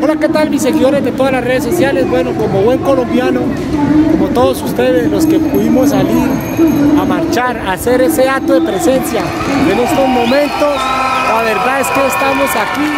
Hola, ¿qué tal mis seguidores de todas las redes sociales? Bueno, como buen colombiano, como todos ustedes, los que pudimos salir a marchar, a hacer ese acto de presencia en estos momentos, la verdad es que estamos aquí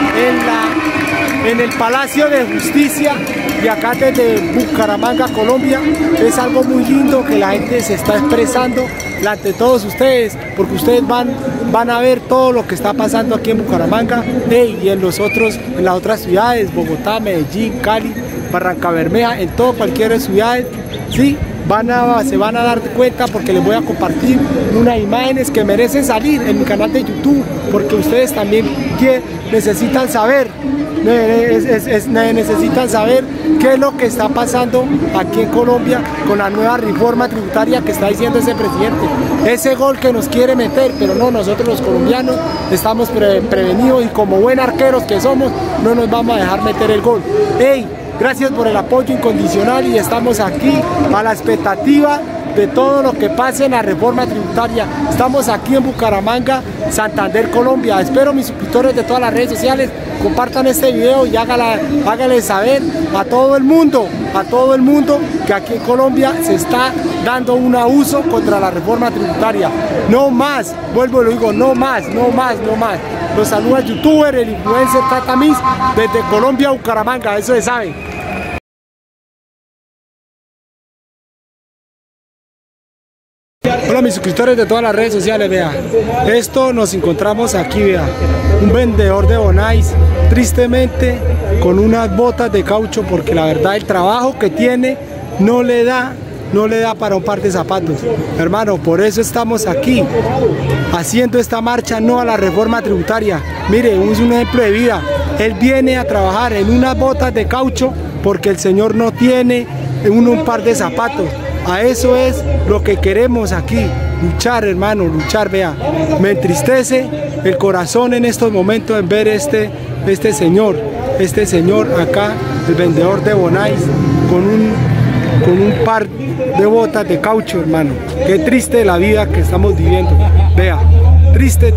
en el Palacio de Justicia y acá desde Bucaramanga, Colombia. Es algo muy lindo que la gente se está expresando ante todos ustedes, porque ustedes van a ver todo lo que está pasando aquí en Bucaramanga y en las otras ciudades, Bogotá, Medellín, Cali, Barrancabermeja, en cualquier ciudad, ¿sí? Se van a dar cuenta porque les voy a compartir unas imágenes que merecen salir en mi canal de YouTube, porque ustedes también necesitan saber qué es lo que está pasando aquí en Colombia con la nueva reforma tributaria que está diciendo ese presidente. Ese gol que nos quiere meter, pero no, nosotros los colombianos estamos prevenidos y como buen arqueros que somos, no nos vamos a dejar meter el gol. ¡Ey! Gracias por el apoyo incondicional y estamos aquí a la expectativa de todo lo que pase en la reforma tributaria. Estamos aquí en Bucaramanga, Santander, Colombia. Espero mis suscriptores de todas las redes sociales compartan este video y háganle saber a todo el mundo que aquí en Colombia se está dando un abuso contra la reforma tributaria. No más, vuelvo y lo digo, no más. Los saluda el youtuber, el influencer Tatamis desde Colombia, Bucaramanga, eso se sabe. Hola mis suscriptores de todas las redes sociales, vea, esto nos encontramos aquí, vea, un vendedor de Bonais, tristemente con unas botas de caucho, porque la verdad el trabajo que tiene no le da para un par de zapatos. Hermano, por eso estamos aquí haciendo esta marcha no a la reforma tributaria. Mire, es un ejemplo de vida. Él viene a trabajar en unas botas de caucho porque el señor no tiene un par de zapatos. A eso es lo que queremos aquí, luchar, hermano, luchar. Vea, me entristece el corazón en estos momentos en ver este señor acá, el vendedor de Bonais, con un par de botas de caucho, hermano. Qué triste la vida que estamos viviendo. Vea, triste.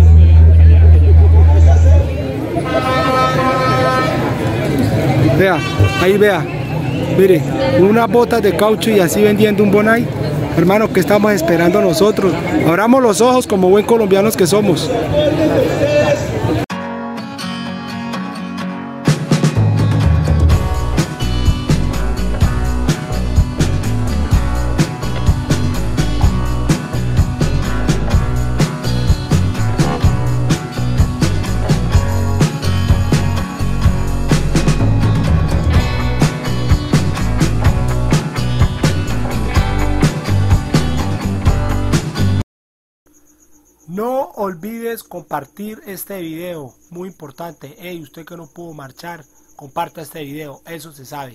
Vea, ahí vea. Mire, unas botas de caucho y así vendiendo un Bonais. Hermano, ¿qué estamos esperando nosotros? Abramos los ojos como buen colombianos que somos. No olvides compartir este video, muy importante. Hey, usted que no pudo marchar, comparta este video, eso se sabe.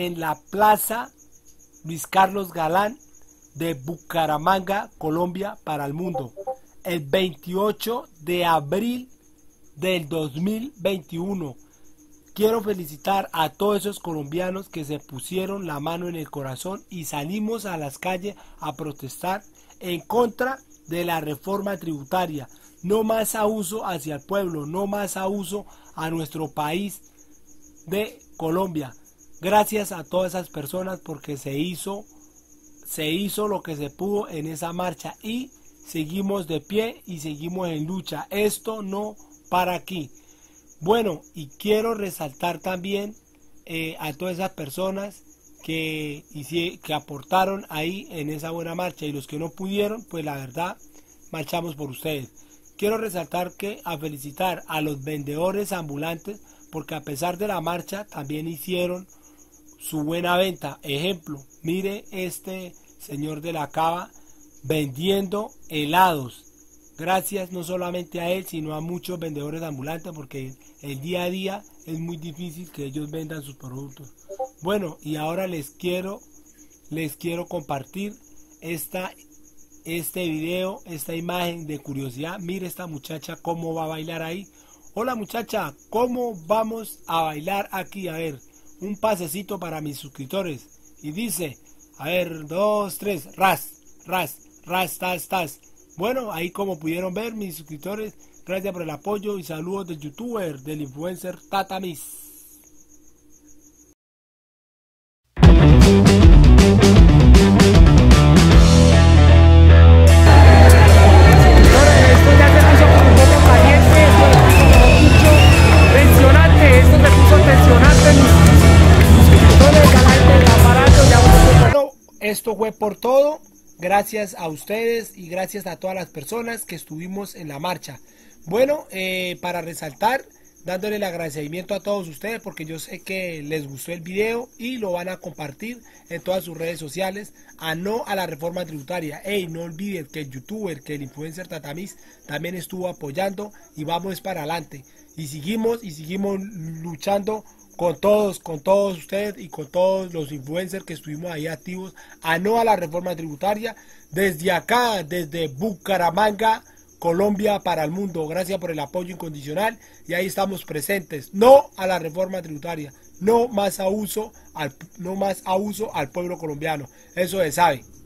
en la Plaza Luis Carlos Galán de Bucaramanga, Colombia, para el mundo, el 28 de abril del 2021. Quiero felicitar a todos esos colombianos que se pusieron la mano en el corazón y salimos a las calles a protestar en contra de la reforma tributaria. No más abuso hacia el pueblo, no más abuso a nuestro país de Colombia. Gracias a todas esas personas porque se hizo lo que se pudo en esa marcha y seguimos de pie y seguimos en lucha. Esto no para aquí. Bueno, y quiero resaltar también a todas esas personas que aportaron ahí en esa buena marcha, y los que no pudieron, pues la verdad, marchamos por ustedes. Quiero resaltar a felicitar a los vendedores ambulantes, porque a pesar de la marcha también hicieron su buena venta. Ejemplo, mire este señor de la cava vendiendo helados. Gracias no solamente a él, sino a muchos vendedores ambulantes, porque el día a día es muy difícil que ellos vendan sus productos. Bueno, y ahora les quiero compartir este video, esta imagen de curiosidad. Mire esta muchacha cómo va a bailar ahí. Hola muchacha, ¿cómo vamos a bailar aquí? A ver, un pasecito para mis suscriptores. Y dice, a ver, 2, 3, ras, ras, ras, tas, tas. Bueno, ahí como pudieron ver mis suscriptores, gracias por el apoyo y saludos del youtuber, del influencer Tatamis. Esto fue por todo. Gracias a ustedes y gracias a todas las personas que estuvimos en la marcha. Bueno, para resaltar, dándole el agradecimiento a todos ustedes, porque yo sé que les gustó el video y lo van a compartir en todas sus redes sociales. No a la reforma tributaria. Hey, no olviden que el youtuber, que el influencer Tatamis también estuvo apoyando, y vamos para adelante. Y seguimos luchando con todos ustedes y con todos los influencers que estuvimos ahí activos. No a la reforma tributaria. Desde acá, desde Bucaramanga, Colombia, para el mundo. Gracias por el apoyo incondicional y ahí estamos presentes. No a la reforma tributaria. No más abuso al pueblo colombiano. Eso se sabe.